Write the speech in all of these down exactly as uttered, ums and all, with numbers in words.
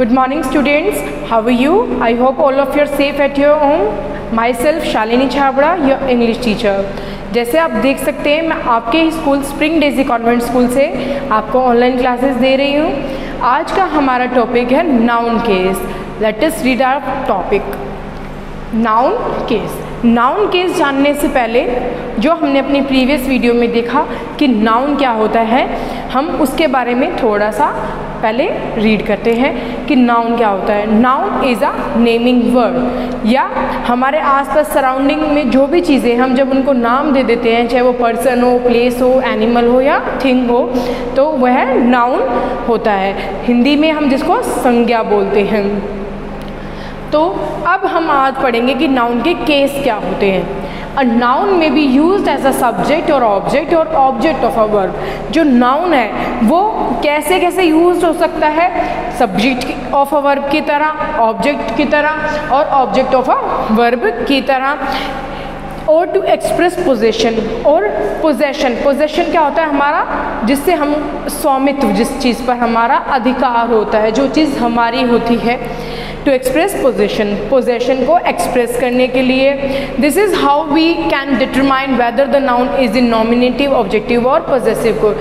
Good morning students, how are you? I hope all of you are safe at your home. Myself Shalini Chhabra, your English teacher. जैसे आप देख सकते हैं मैं आपके ही school spring daisy convent school से आपको ऑनलाइन क्लासेस दे रही हूँ। आज का हमारा टॉपिक है noun case. Let us read our topic. Noun case. Noun case जानने से पहले जो हमने अपनी प्रीवियस वीडियो में देखा कि नाउन क्या होता है, हम उसके बारे में थोड़ा सा पहले रीड करते हैं कि नाउन क्या होता है। Noun is a naming word, या हमारे आसपास सराउंडिंग में जो भी चीज़ें हम जब उनको नाम दे देते हैं, चाहे वो पर्सन हो, प्लेस हो, एनिमल हो या थिंग हो, तो वह नाउन होता है। हिंदी में हम जिसको संज्ञा बोलते हैं। तो अब हम आज पढ़ेंगे कि नाउन के केस क्या होते हैं। A noun may be used as a subject और ऑब्जेक्ट और ऑब्जेक्ट ऑफ अ वर्ब। जो नाउन है वो कैसे कैसे यूज हो सकता है, सब्जेक्ट ऑफ अ वर्ब की तरह, ऑब्जेक्ट की तरह और ऑब्जेक्ट ऑफ अ वर्ब की तरह। और टू एक्सप्रेस पोजेशन और पोजेशन। पोजेशन क्या होता है हमारा, जिससे हम स्वामित्व, जिस चीज़ पर हमारा अधिकार होता है, जो चीज़ हमारी होती है। टू एक्सप्रेस पोजेशन, पोजेशन को एक्सप्रेस करने के लिए। This is how we can determine whether the noun is in nominative, objective और पोजेसिव को।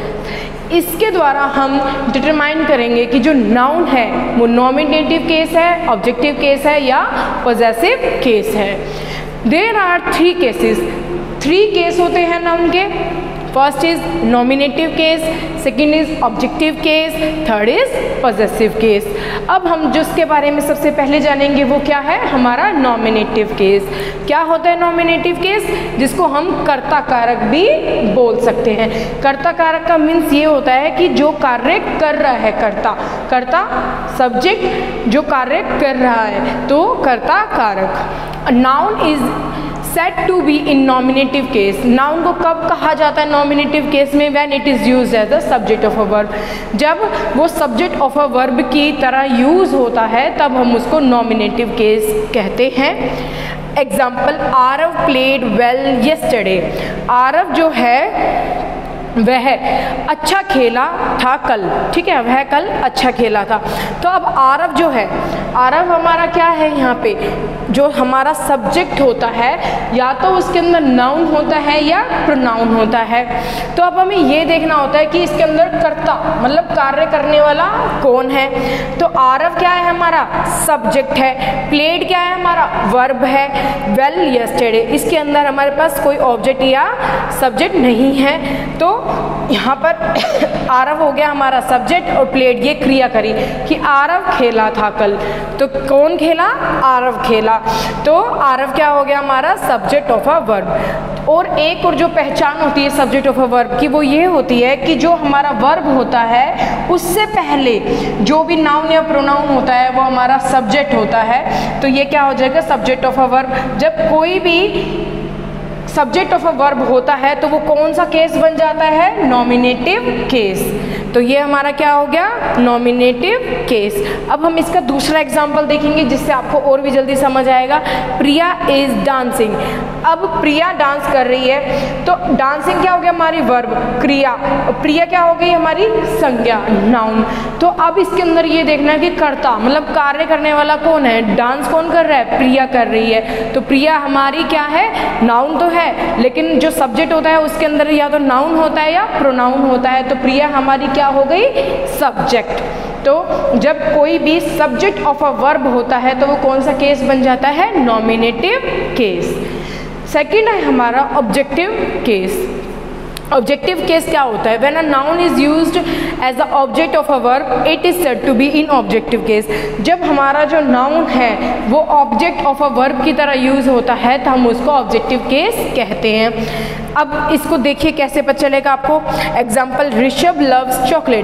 इसके द्वारा हम डिटरमाइन करेंगे कि जो नाउन है वो नॉमिनेटिव केस है, ऑब्जेक्टिव केस है या पोजेसिव केस है। There are three cases. Three case होते हैं नाउन के। First is nominative case, second is objective case, third is possessive case. अब हम जिसके बारे में सबसे पहले जानेंगे वो क्या है, हमारा नॉमिनेटिव केस। क्या होता है नॉमिनेटिव केस, जिसको हम कर्ता कारक भी बोल सकते हैं। कर्ता कारक का मीन्स ये होता है कि जो कार्य कर रहा है कर्ता, कर्ता सब्जेक्ट जो कार्य कर रहा है, तो कर्ता कारक। Noun is set to be in nominative case. Noun को कब कहा जाता है नॉमिनेटिव केस में, when it is used as a subject of a verb. जब वो सब्जेक्ट ऑफ अ वर्ब की तरह यूज होता है तब हम उसको नॉमिनेटिव केस कहते हैं। Example, Aarav played well yesterday. Aarav जो है वह अच्छा खेला था कल, ठीक है, वह कल अच्छा खेला था। तो अब आरव जो है, आरव हमारा क्या है यहाँ पे, जो हमारा सब्जेक्ट होता है, या तो उसके अंदर नाउन होता है या प्रोनाउन होता है। तो अब हमें ये देखना होता है कि इसके अंदर कर्ता मतलब कार्य करने वाला कौन है। तो आरव क्या है हमारा, सब्जेक्ट है। प्लेड क्या है हमारा, वर्ब है। वेल यस्टरडे, इसके अंदर हमारे पास कोई ऑब्जेक्ट या सब्जेक्ट नहीं है। तो यहाँ पर आरव हो गया हमारा सब्जेक्ट और प्लेड ये क्रिया करी कि आरव खेला था कल। तो कौन खेला, आरव खेला। तो आरव क्या हो गया हमारा, सब्जेक्ट ऑफ अ वर्ब। और एक और जो पहचान होती है सब्जेक्ट ऑफ अ वर्ब की, वो ये होती है कि जो हमारा वर्ब होता है उससे पहले जो भी नाउन या प्रोनाउन होता है वो हमारा सब्जेक्ट होता है। तो ये क्या हो जाएगा, सब्जेक्ट ऑफ अ वर्ब। जब कोई भी सब्जेक्ट ऑफ अ वर्ब होता है तो वो कौन सा केस बन जाता है, नॉमिनेटिव केस। तो ये हमारा क्या हो गया, नॉमिनेटिव केस। अब हम इसका दूसरा एग्जांपल देखेंगे जिससे आपको और भी जल्दी समझ आएगा। Priya is dancing. अब प्रिया डांस कर रही है, तो डांसिंग क्या हो गया हमारी वर्ब, क्रिया। प्रिया क्या हो गई हमारी संज्ञा, नाउन। तो अब इसके अंदर ये देखना है कि कर्ता मतलब कार्य करने वाला कौन है, डांस कौन कर रहा है, प्रिया कर रही है। तो प्रिया हमारी क्या है, नाउन तो है, लेकिन जो सब्जेक्ट होता है उसके अंदर या तो नाउन होता है या प्रोनाउन होता है। तो प्रिया हमारी क्या हो गई, सब्जेक्ट। तो जब कोई भी सब्जेक्ट ऑफ अ वर्ब होता है तो वो कौन सा केस बन जाता है, नॉमिनेटिव केस। सेकंड है हमारा ऑब्जेक्टिव केस। ऑब्जेक्टिव केस क्या होता है, when a noun is used as the object of a verb it is said to be in objective case. जब हमारा जो नाउन है वो ऑब्जेक्ट ऑफ अ वर्ब की तरह यूज होता है तो हम उसको ऑब्जेक्टिव केस कहते हैं। अब इसको देखिए कैसे पता चलेगा आपको। Example, Rishabh loves chocolate.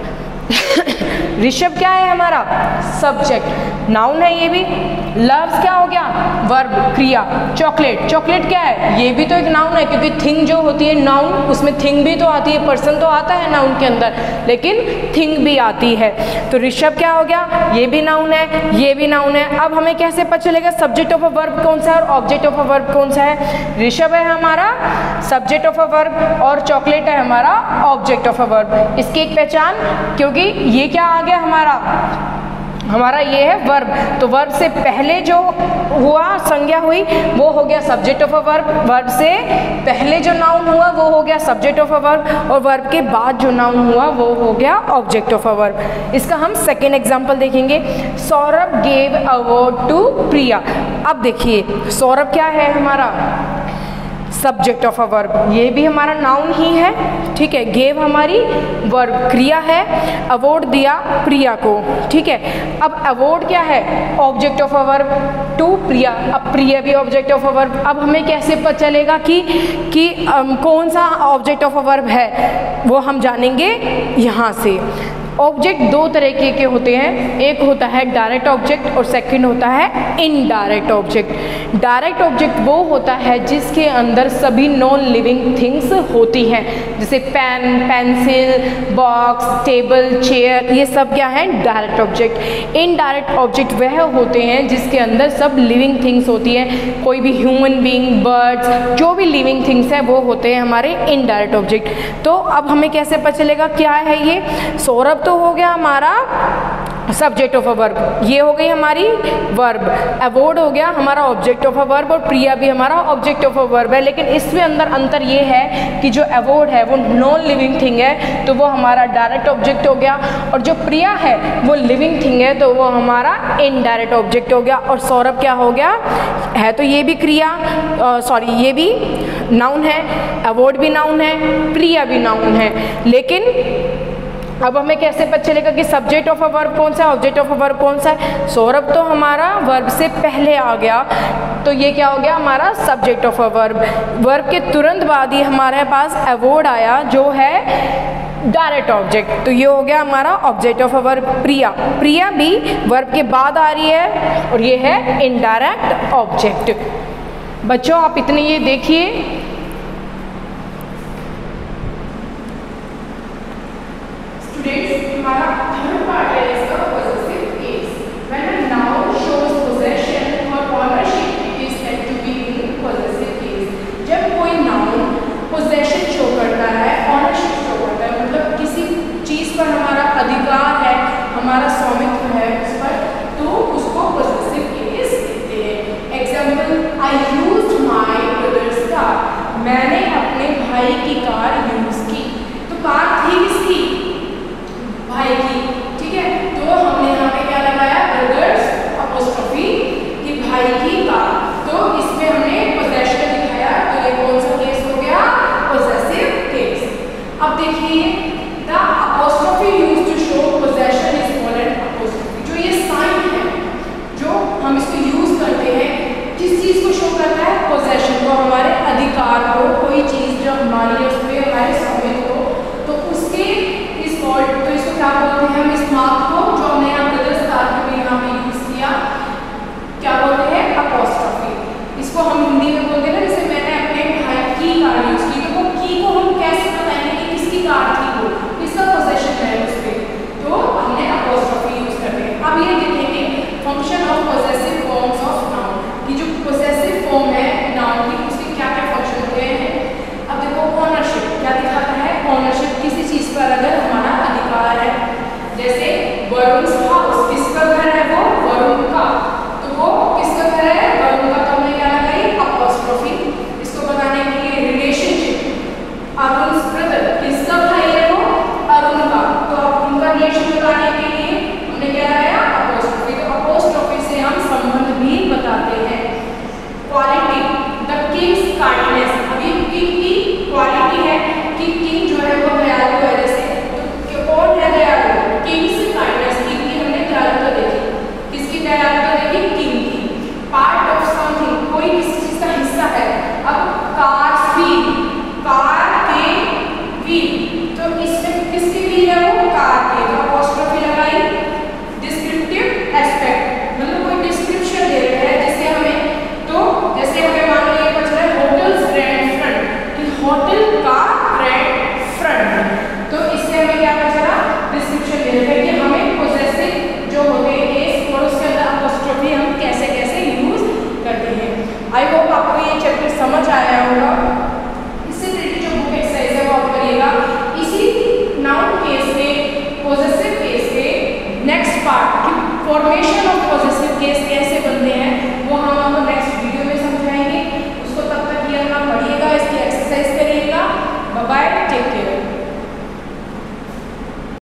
Rishabh क्या है हमारा, सब्जेक्ट, नाउन है ये भी। लव्स क्या हो गया, वर्ब, क्रिया। चॉकलेट, चॉकलेट क्या है, ये भी तो एक नाउन है, क्योंकि थिंग जो होती है नाउन, उसमें थिंग भी तो आती है, पर्सन तो आता है नाउन के अंदर, लेकिन थिंग भी आती है। तो ऋषभ क्या हो गया, ये भी नाउन है, ये भी नाउन है। अब हमें कैसे पता चलेगा सब्जेक्ट ऑफ अ वर्ब कौन सा है और ऑब्जेक्ट ऑफ अ वर्ब कौन सा है। ऋषभ है हमारा सब्जेक्ट ऑफ अ वर्ब और चॉकलेट है हमारा ऑब्जेक्ट ऑफ अ वर्ब। इसकी एक पहचान, क्योंकि ये क्या आ गया हमारा, हमारा ये है वर्ब। तो वर्ब से पहले जो हुआ संज्ञा हुई वो हो गया subject of a verb, verb से पहले जो नाउन हुआ वो हो गया सब्जेक्ट ऑफ अ वर्ब, और वर्ब के बाद जो नाउन हुआ वो हो गया ऑब्जेक्ट ऑफ अ वर्ब। इसका हम सेकेंड एग्जाम्पल देखेंगे। Saurabh gave award to Priya. अब देखिए सौरभ क्या है हमारा सब्जेक्ट ऑफ अ वर्ब, ये भी हमारा नाउन ही है, ठीक है। गेव हमारी वर्ब क्रिया है, अवार्ड दिया प्रिया को, ठीक है। अब अवार्ड क्या है object of a verb to Priya, अब प्रिया भी ऑब्जेक्ट ऑफ अ वर्ब। अब हमें कैसे पता चलेगा कि कि um, कौन सा ऑब्जेक्ट ऑफ अ वर्ब है, वो हम जानेंगे यहाँ से। ऑब्जेक्ट दो तरीके के होते हैं, एक होता है डायरेक्ट ऑब्जेक्ट और सेकंड होता है इनडायरेक्ट ऑब्जेक्ट। डायरेक्ट ऑब्जेक्ट वो होता है जिसके अंदर सभी नॉन लिविंग थिंग्स होती हैं, जैसे pen, pencil, box, table, chair, ये सब क्या है डायरेक्ट ऑब्जेक्ट। इनडायरेक्ट ऑब्जेक्ट वह होते हैं जिसके अंदर सब लिविंग थिंग्स होती हैं, कोई भी ह्यूमन बीइंग, बर्ड्स, जो भी लिविंग थिंग्स है वो होते हैं हमारे इनडायरेक्ट ऑब्जेक्ट। तो अब हमें कैसे पता चलेगा क्या है ये। सौरभ तो हो गया हमारा सब्जेक्ट ऑफ अ वर्ब, ये हो गई हमारी वर्ब, अवार्ड हो गया हमारा ऑब्जेक्ट ऑफ अ वर्ब, और प्रिया भी हमारा ऑब्जेक्ट ऑफ अ वर्ब है। लेकिन इसमें अंदर अंतर ये है कि जो अवार्ड है वो नॉन लिविंग थिंग है, तो वो हमारा डायरेक्ट ऑब्जेक्ट हो गया, और जो प्रिया है वो लिविंग थिंग है, तो वो हमारा इनडायरेक्ट ऑब्जेक्ट हो गया। और सौरभ क्या हो गया है, तो ये भी क्रिया सॉरी ये भी नाउन है, अवार्ड भी नाउन है, प्रिया भी नाउन है। लेकिन अब हमें कैसे पता चलेगा कि सब्जेक्ट ऑफ अ वर्ब कौन सा है, ऑब्जेक्ट ऑफ अ वर्ब कौन सा है। सौरभ तो हमारा वर्ब से पहले आ गया, तो ये क्या हो गया हमारा subject of a verb. Verb के तुरंत बाद ही हमारे पास अवार्ड आया जो है डायरेक्ट ऑब्जेक्ट, तो ये हो गया हमारा object of a verb. Priya, Priya भी वर्ब के बाद आ रही है और ये है इनडायरेक्ट ऑब्जेक्ट। बच्चों आप इतने ये देखिए, हमारा थर्ड पार्ट है इसका possessive case. When a noun shows possession or ownership, it is said to be in possessive case. जब कोई noun possession show करता है, ownership show करता है, मतलब किसी चीज़ पर हमारा अधिकार है, हमारा स्वामित्व है उस पर, तो उसको possessive case कहते हैं। Example, I used my brother's car. मैंने अपने भाई की कार यूज की, तो कार थी किसकी, भाई की, ठीक है। तो हमने यहाँ पे क्या लगाया ब्रदर्स अपोस्ट्रोफी कि भाई की कार, तो इसमें हमने पोजेशन दिखाया, तो ये कौन सा केस हो गया पोजेसिव केस। अब देखिए the apostrophe used to show possession is called apostrophe. जो ये साइन है जो हम इसको यूज करते हैं, किस चीज को शो करता है पोजेशन को, हमारे अधिकार को, कोई चीज जो हमारी है उसमें हमारे स्वामित्व को, तो उसके इस कॉल्ड, तो इसको क्या बोलते हैं हम इस मार्क को जो हमने यहाँ ब्रदर्स कार में यहाँ पे यूज किया, क्या बोलते हैं अपोस्ट्रोफी। इसको हम हिंदी में बोलते हैं ना, जैसे मैंने अपने भाई की कार यूज की, तो वो की को हम कैसे बताएंगे कि किसकी कार थी, वो किसका पोजेशन है उस पर, तो हमने अपोस्ट्रोफी यूज करते हैं। अब ये देखेंगे function of possessive forms of noun, कि जो पोजेसिव फॉर्म है नाउन की उसके क्या क्या फंक्शन होते हैं। अब देखो ऑनरशिप क्या दिखाता है, ऑनरशिप किसी चीज पर अगर हमारा अधिकार है, जैसे वरुण हाउस, किसका घर है वो वरुण का, तो वो किसका घर है वरुण का, तो हमने क्या लगाई अपोस्ट्रोफी। इसको बताने के लिए रिलेशनशिप, अरुण ब्रदर, किसका भाई है वो अरुण का, तो अब उनका रिलेशन बताने के लिए हमने क्या लगाया अपोस्ट्रोफी। तो अपोस्ट्रोफी से हम संबंध भी बताते हैं। क्वालिटी, द किंग्स काइंडनेस, अभी किंग की क्वालिटी है कि किंग जो है वो दयालु है, जैसे तो कौन है दयालु, किंग्स काइंडनेस, किंग की हमने formation of possessive